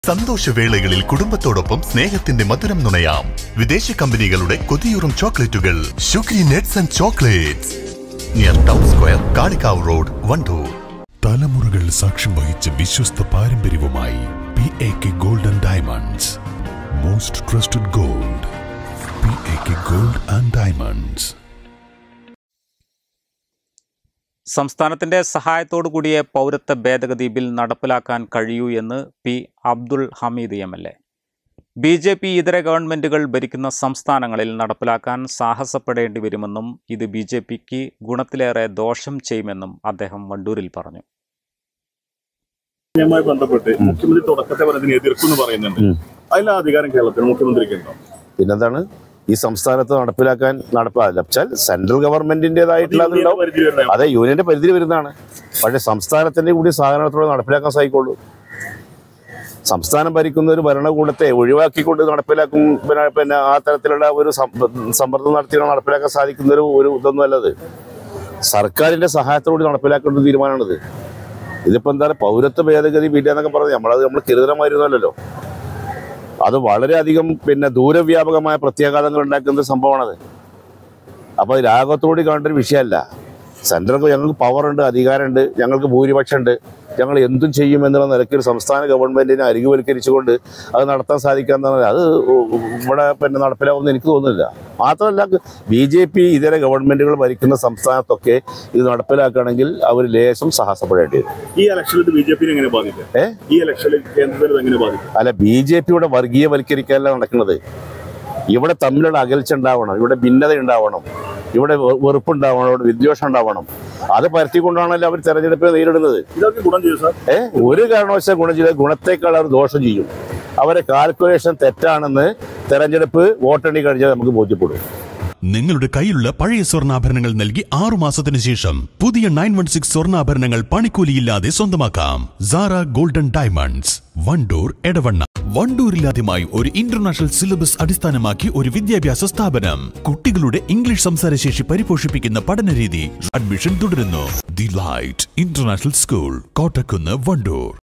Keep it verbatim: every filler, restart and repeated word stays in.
സന്തോഷവേളകളിൽ കുടുംബത്തോടൊപ്പം സ്നേഹത്തിന്റെ മധുരം നുണയാം. വിദേശ കമ്പനികളുടെ കൊതിയൂറും ചോക്ലേറ്റുകൾ sugary nuts and chocolates near town square, Kalikavu road, Wandoor. തലമുറകൾ സാക്ഷ്യം വഹിച്ച വിശ്വസ്ത പാരമ്പര്യവുമായി P A K gold and diamonds. Most trusted gold, P A K gold and diamonds. സംസ്ഥാനത്തിന്റെ സഹായത്തോടു കൂടിയ പൗരത്വ ഭേദഗതി ബിൽ നടപ്പിലാക്കാൻ കഴിയൂ എന്ന് P Abdul Hameed M L A. B J P ഇതര ഗവൺമെന്റുകൾ ഭരിക്കുന്ന സംസ്ഥാനങ്ങളിൽ നടപ്പിലാക്കാൻ സാഹസപ്പെടേണ്ടി വരുമെന്നും ഇത് ബി ജെ പിക്ക് ഗുണത്തിലേറെ ദോഷം ചെയ്യുമെന്നും അദ്ദേഹം വണ്ടൂരിൽ പറഞ്ഞു. ബന്ധപ്പെട്ട് മുഖ്യമന്ത്രി തുടക്കത്തെ പറഞ്ഞതിന് എതിർക്കുന്നു പറയുന്നുണ്ട്. അതിലെ അധികാരം കേരളത്തിൽ മുഖ്യമന്ത്രിക്ക് ഉണ്ടോ? പിന്നെന്താണ് ഈ സംസ്ഥാനത്ത് നടപ്പിലാക്കാൻ നടപ്പാച്ചാൽ സെൻട്രൽ ഗവൺമെന്റിന്റേതായിട്ടുള്ള അതെ യൂണിയന്റെ പരിധി വരുന്നതാണ്. പക്ഷെ സംസ്ഥാനത്തിന്റെ കൂടി സഹകരണത്തോടെ നടപ്പിലാക്കാൻ സാധിക്കുള്ളൂ. സംസ്ഥാനം ഭരിക്കുന്ന ഒരു ഭരണകൂടത്തെ ഒഴിവാക്കിക്കൊണ്ട് നടപ്പിലാക്കും പിന്നെ പിന്നെ ആ തരത്തിലുള്ള ഒരു സമ്മർദ്ദം നടത്തി നടപ്പിലാക്കാൻ സാധിക്കുന്ന ഒരു ഒരു ഇതൊന്നും അല്ലത്. സർക്കാരിന്റെ സഹായത്തോടുകൂടി നടപ്പിലാക്കേണ്ട ഒരു തീരുമാനമാണിത്. ഇതിപ്പോ എന്താ പൗരത്വ ഭേദഗതി ബില്ല് എന്നൊക്കെ പറഞ്ഞത് നമ്മളത് നമ്മൾ കരുതരമായിരുന്നല്ലോ. അത് വളരെയധികം പിന്നെ ദൂരവ്യാപകമായ പ്രത്യാഘാതങ്ങൾ ഉണ്ടാക്കുന്ന സംഭവമാണത്. അപ്പോൾ രാഗത്തോടെ കാണേണ്ട ഒരു വിഷയമല്ല. സെൻട്രൽ ഞങ്ങൾക്ക് പവറുണ്ട്, അധികാരമുണ്ട്, ഞങ്ങൾക്ക് ഭൂരിപക്ഷമുണ്ട്, ഞങ്ങൾ എന്തും ചെയ്യും എന്നുള്ള നിലയ്ക്ക് ഒരു സംസ്ഥാന ഗവൺമെന്റിനെ അരികുവൽക്കരിച്ചുകൊണ്ട് അത് നടത്താൻ സാധിക്കാന്ന് പറഞ്ഞാൽ അത് ഇവിടെ പിന്നെ നടപ്പിലാവുമെന്ന് എനിക്ക് തോന്നുന്നില്ല. മാത്രമല്ല ബി ജെ പി ഇതര ഗവൺമെന്റുകൾ ഭരിക്കുന്ന സംസ്ഥാനത്തൊക്കെ ഇത് നടപ്പിലാക്കുകയാണെങ്കിൽ അവർ ലേശം സാഹസപ്പെടേണ്ടി വരും. ഈ ഇലക്ഷനിൽ ബി ജെ പി എങ്ങനെ ബാധിക്കും? ഏഹ് ഈ ഇലക്ഷനിൽ കേന്ദ്രത്തിൽ എങ്ങനെ ബാധിക്കും? അല്ല, ബി ജെ പിയുടെ വർഗീയവൽക്കരിക്കാനല്ല നടക്കുന്നത്. ഇവിടെ തമ്മിലുള്ള അകൽച്ച ഉണ്ടാവണം, ഇവിടെ ഭിന്നത ഉണ്ടാവണം, ഇവിടെ വെറുപ്പുണ്ടാവണം, ഇവിടെ വിദ്വേഷം ഉണ്ടാവണം. അത് പരത്തിക്കൊണ്ടാണല്ലോ അവർ തെരഞ്ഞെടുപ്പിനെ നേരിടുന്നത്. ഏഹ് ഒരു കാരണവശാലും ഗുണം ചെയ്ത ഗുണത്തേക്കാൾ അവർ ദോഷം ചെയ്യും. അവരെ കാൽക്കുലേഷൻ തെറ്റാണെന്ന് തെരഞ്ഞെടുപ്പ് വോട്ടെണ്ണി കഴിഞ്ഞാൽ നമുക്ക് ബോധ്യപ്പെടും. നിങ്ങളുടെ കയ്യിലുള്ള പഴയ സ്വർണ്ണാഭരണങ്ങൾ നൽകി ആറു മാസത്തിന് ശേഷം പുതിയ നയൻ വൺ സിക്സ് സ്വർണ്ണാഭരണങ്ങൾ പണിക്കൂലിയില്ലാതെ സ്വന്തമാക്കാം. Sara golden diamonds, Wandoor, Edavanna. വണ്ടൂരിലാദ്യമായി ഒരു ഇന്റർനാഷണൽ സിലബസ് അടിസ്ഥാനമാക്കി ഒരു വിദ്യാഭ്യാസ സ്ഥാപനം. കുട്ടികളുടെ ഇംഗ്ലീഷ് സംസാരശേഷി പരിപോഷിപ്പിക്കുന്ന പഠനരീതി. അഡ്മിഷൻ തുടരുന്നു. The light international school, Kottakkunnu, Wandoor.